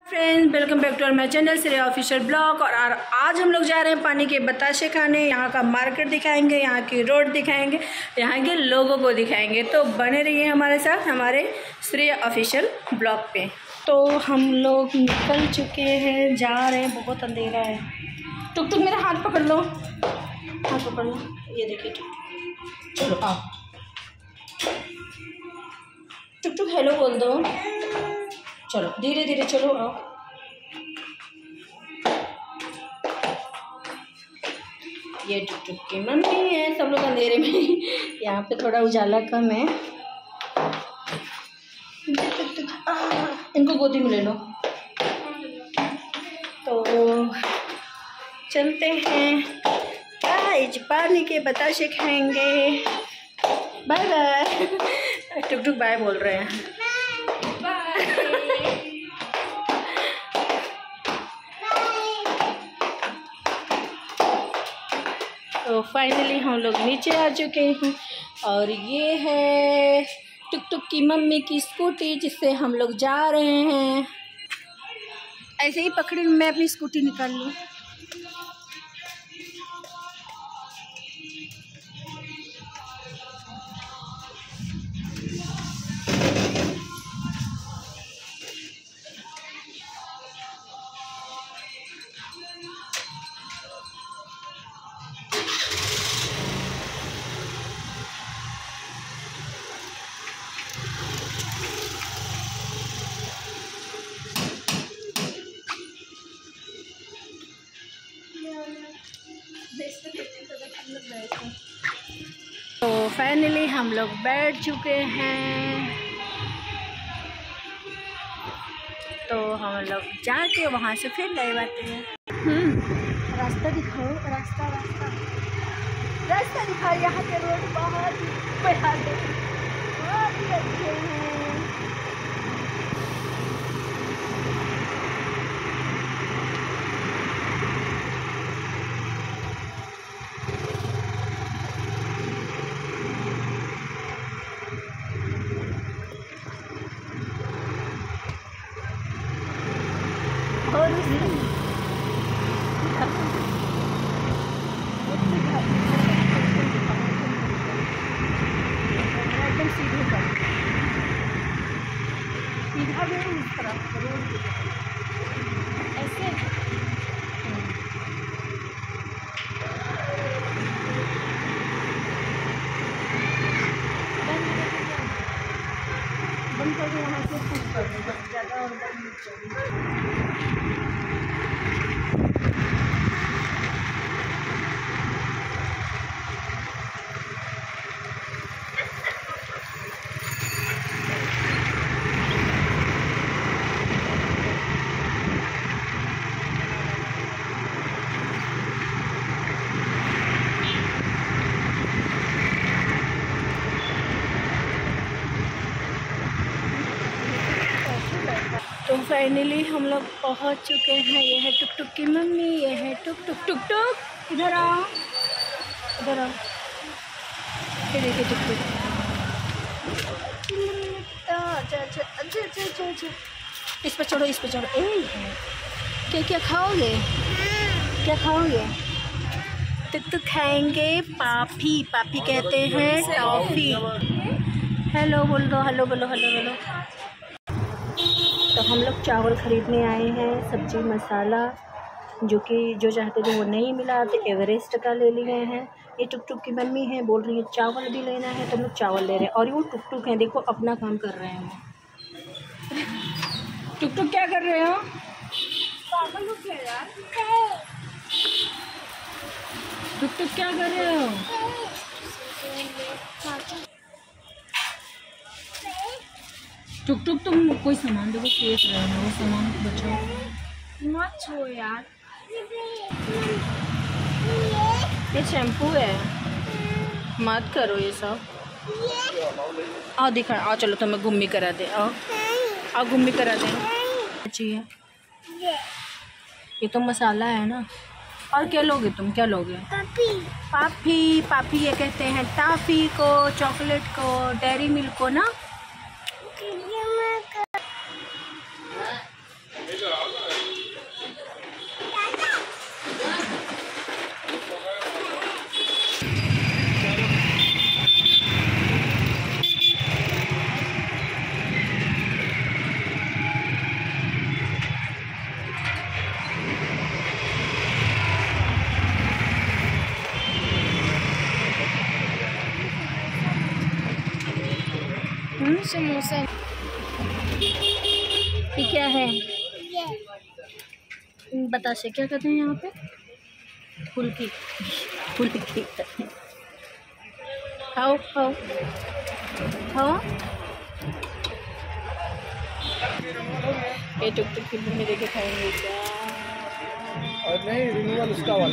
Friends, welcome back to our my channel Shreya official blog. और आज हम लोग जा रहे हैं पानी के बताशे खाने। यहाँ का मार्केट दिखाएंगे, यहाँ की रोड दिखाएंगे, यहाँ के लोगों को दिखाएंगे। तो बने रहिए हमारे साथ हमारे श्रेया ऑफिशियल ब्लॉग पे। तो हम लोग निकल चुके हैं, जा रहे हैं। बहुत अंधेरा है। टुक टुक मेरा हाथ पकड़ लो, हाथ पकड़ लो। ये देखिए टुक, चलो आओ। टुक टुक हेलो बोल दो। चलो धीरे धीरे चलो आओ। ये टुक टुक की मम्मी है। सब लोग अंधेरे में, यहाँ पे थोड़ा उजाला कम है। इनको गोदी में ले लो। तो चलते हैं, आज पानी के बताशे खाएंगे। Bye bye. टुक टुक बाय बोल रहे हैं। तो फाइनली हम लोग नीचे आ चुके हैं और ये है टुक टुक की मम्मी की स्कूटी जिससे हम लोग जा रहे हैं। ऐसे ही पकड़ी मैं अपनी स्कूटी निकाल लूँ। तो फाइनली हम लोग बैठ चुके हैं। तो हम लोग जाके वहाँ से फिर लाइव आते हैं। रास्ता दिखाओ, रास्ता रास्ता रास्ता दिखाओ। यहाँ के रोड बहुत ही अच्छे हैं। और ऐसे बंद कर दो। वहाँ से कुछ कर दो, ज़्यादा और बंद कर। तो फाइनली हम लोग पहुंच चुके हैं। ये है टुक टुक की मम्मी, ये है टुक टुक। टुक टुक इधर आओ, इधर आओ। ये देखिए टुक टुक। अच्छा। इस पर चढ़ो, इस पर चढ़ो। क्या क्या खाओगे, क्या खाओगे? टुक टुक खाएंगे पापी। पापी कहते हैं टॉफी। हेलो बोल दो, हेलो बोलो, हेलो बोलो। तो हम लोग चावल ख़रीदने आए हैं, सब्जी मसाला जो चाहते थे वो नहीं मिला तो एवरेस्ट का ले लिए हैं। ये टुक टुक की मम्मी है, बोल रही है चावल भी लेना है तो हम लोग चावल ले रहे हैं। और वो टुक टुक हैं, देखो अपना काम कर रहे हैं वो। टुक टुक क्या कर रहे हो? पागल हो क्या यार? टुक टुक क्या कर रहे हो? टुक टुक तुम कोई सामान देखो, फेंक रहे हो, वो सामान बचाओ मत छो यार। ये शैम्पू है, मत करो ये सब। आओ दिखा, आओ चलो तुम्हें घूमी करा दे। आओ घूमी करा दे। चाहिए ये तो मसाला है ना। और क्या लोगे तुम, क्या लोगे? पापी। पापी ये कहते हैं टॉफी को, चॉकलेट को, डेयरी मिल्क को ना। समोसा। ये क्या है? बताशे क्या कहते हैं यहाँ पे? फुल्की। फुल्की खाओ खाओ खाओ। ये टुक टुक की भूमि देके खाएंगे क्या? और नहीं रिन्यूअल उसका वाला।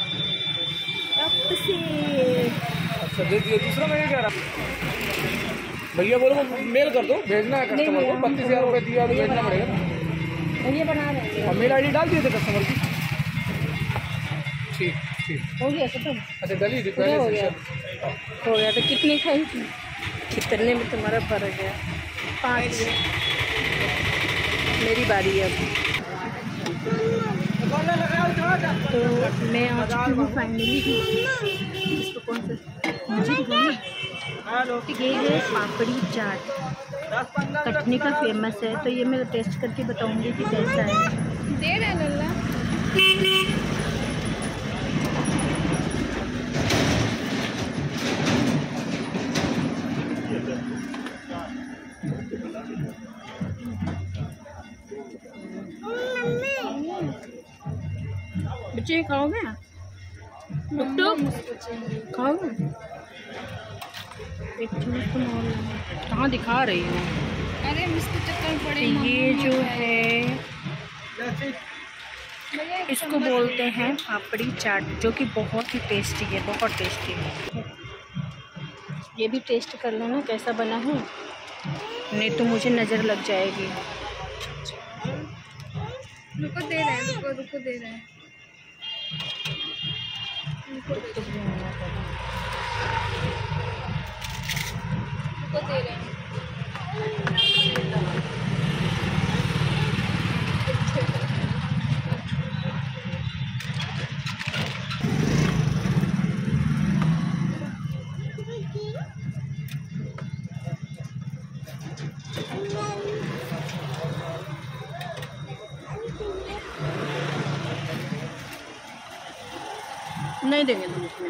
अच्छा दे दिए। दूसरा मैं ये कह रहा भैया बोलो मेल कर दो, भेजना है कस्टमर को। 32,000 रुपये दिया तो भेजना पड़ेगा। भैया बना रहे हैं। और मेल आईडी डाल दिए थे कस्टमर की। ठीक ठीक हो गया खत्म। अच्छा डली थी हो पहले गया से। हो गया। तो कितनी खाई थी? कितने में तुम्हारा फर्क है? 5। मेरी बारी है अब। तो मैं आ चुकी हूँ फाइनली। इसको कौन सा मुझे दिखाना? ये है पापड़ी चाट, कटनी का फेमस है। तो ये मैं टेस्ट करके बताऊंगी कि कैसा है। दे रहे लल्ला। बच्चे खाओगे? खाओगे? एक चम्मच तो और लेना। कहाँ दिखा रही हूँ? अरे इसके चक्कर पड़े। तो ये जो है इसको बोलते हैं पापड़ी चाट, जो कि बहुत ही टेस्टी है, बहुत टेस्टी है। ये भी टेस्ट कर लेना कैसा बना है, नहीं तो मुझे नज़र लग जाएगी। रुको दे रहे हैं, रुको रुको दे रहे हैं। रुको दे रहे हैं। नहीं देंगे तुम इसमें।